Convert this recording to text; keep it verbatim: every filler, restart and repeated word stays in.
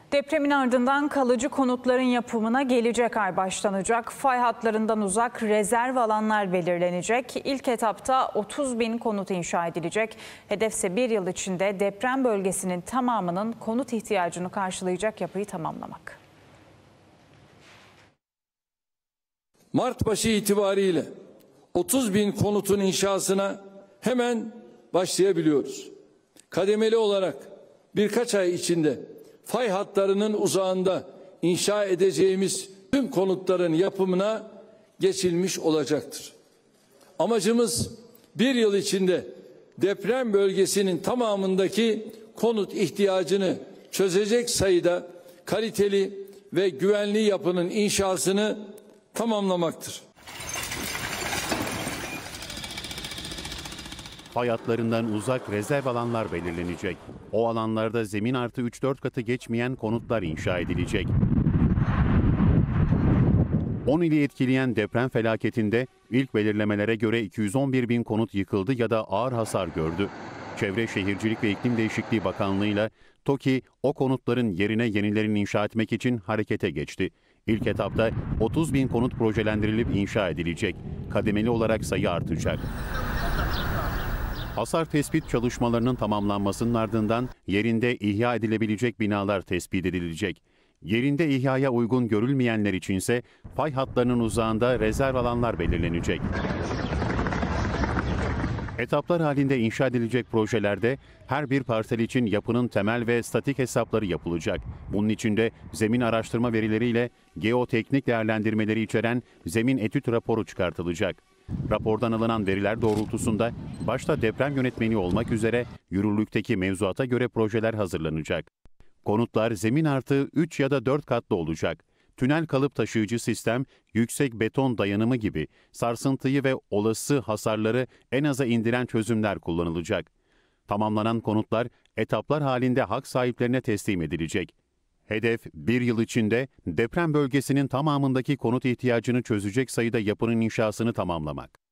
Depremin ardından kalıcı konutların yapımına gelecek ay başlanacak. Fay hatlarından uzak rezerv alanlar belirlenecek. İlk etapta otuz bin konut inşa edilecek. Hedefse bir yıl içinde deprem bölgesinin tamamının konut ihtiyacını karşılayacak yapıyı tamamlamak. Mart başı itibariyle otuz bin konutun inşasına hemen başlayabiliyoruz. Kademeli olarak birkaç ay içinde fay hatlarının uzağında inşa edeceğimiz tüm konutların yapımına geçilmiş olacaktır. Amacımız bir yıl içinde deprem bölgesinin tamamındaki konut ihtiyacını çözecek sayıda kaliteli ve güvenli yapının inşasını tamamlamaktır. Fay hatlarından uzak rezerv alanlar belirlenecek. O alanlarda zemin artı üç dört katı geçmeyen konutlar inşa edilecek. on ili etkileyen deprem felaketinde ilk belirlemelere göre iki yüz on bir bin konut yıkıldı ya da ağır hasar gördü. Çevre Şehircilik ve İklim Değişikliği Bakanlığı'yla TOKİ o konutların yerine yenilerini inşa etmek için harekete geçti. İlk etapta otuz bin konut projelendirilip inşa edilecek. Kademeli olarak sayı artacak. Hasar tespit çalışmalarının tamamlanmasının ardından yerinde ihya edilebilecek binalar tespit edilecek. Yerinde ihyaya uygun görülmeyenler içinse fay hatlarının uzağında rezerv alanlar belirlenecek. Etaplar halinde inşa edilecek projelerde her bir parsel için yapının temel ve statik hesapları yapılacak. Bunun için de zemin araştırma verileriyle geoteknik değerlendirmeleri içeren zemin etüt raporu çıkartılacak. Rapordan alınan veriler doğrultusunda başta deprem yönetmeni olmak üzere yürürlükteki mevzuata göre projeler hazırlanacak. Konutlar zemin artı üç ya da dört katlı olacak. Tünel kalıp taşıyıcı sistem, yüksek beton dayanımı gibi sarsıntıyı ve olası hasarları en aza indiren çözümler kullanılacak. Tamamlanan konutlar etaplar halinde hak sahiplerine teslim edilecek. Hedef bir yıl içinde deprem bölgesinin tamamındaki konut ihtiyacını çözecek sayıda yapının inşasını tamamlamak.